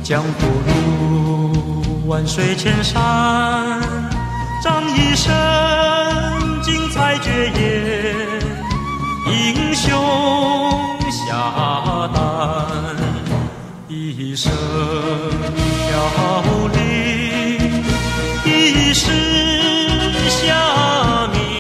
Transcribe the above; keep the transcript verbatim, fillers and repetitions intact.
江湖路，万水千山，仗一身精彩绝艳，英雄下诞，一生飘。